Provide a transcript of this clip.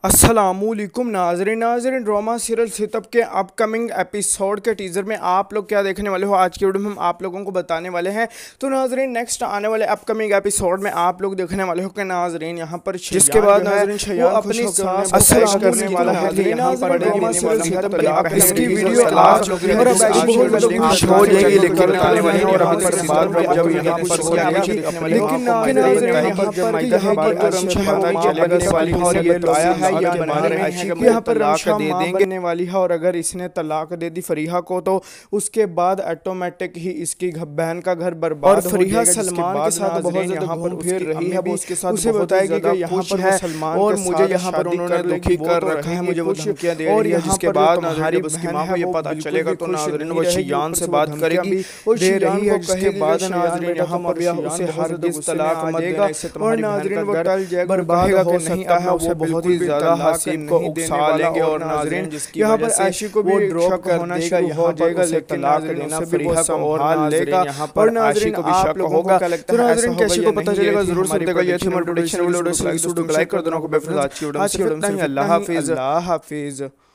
अस्सलामुअलैकुम नाज़रीन drama serial सितम के अपकमिंग एपिसोड के टीज़र में आप लोग क्या देखने वाले हो आज की वीडियो में हम आप लोगों को बताने वाले हैं। तो नाज़रीन नेक्स्ट आने वाले अपकमिंग एपिसोड में आप लोग देखने वाले हो कि नाज़रीन यहाँ पर जिसके बाद नाज़रीन वो अपनी सास को पेश करने वाला है। यहाँ पर ड्रामा सीरियल सितम पे इसकी वीडियो आज लोग हो जाएगी लेकिन आने वाली और यहाँ पर बाद जब यहाँ पर हो जाएगी लेकिन नाज़रीन यहाँ पर यहाँ पर वाली और ये आया है यहाँ पर तलाक दे देंगे वाली है और अगर इसने तलाक दे दी फरीहा को तो उसके बाद ऑटोमेटिक ही इसकी बहन का घर बर्बाद और फरीहा सलमान के साथ बहुत ज्यादा यहाँ पर फिर रही है। वो उसके साथ उसे बताएगी कि यहाँ पर है सलमान और मुझे यहाँ पर उन्होंने दुखी कर रखा है, मुझे वो धमकियां दे रही है। जिसके बाद हमारी उसकी माँ को ये पता चलेगा तो नाज़रीन वो शियान से बात करेगी दे रही है। जिसके बाद नाज़रीन यहाँ पर उसे हरगिज़ तलाक मत देगा और नाज़रीन वो टल जाएगा बर्बाद हो सकता है। उसे बहुत ही ज्यादा हसीब को उकसा लेंगे और नाज़रीन यहाँ पर आशी को भी ड्रॉप कर देगा, यहाँ जाएगा लेकिन नाज़रीन देना फरीहा को और लेगा और नाज़रीन आप लोगों को क्या लगता है नाज़रीन कैसी को पता चलेगा जरूर सुनते ये थी हमारी प्रोडक्शन वीडियो लाइक कर देना को बेफिज़ा आज की वीडियो में अल्लाह हाफिज़।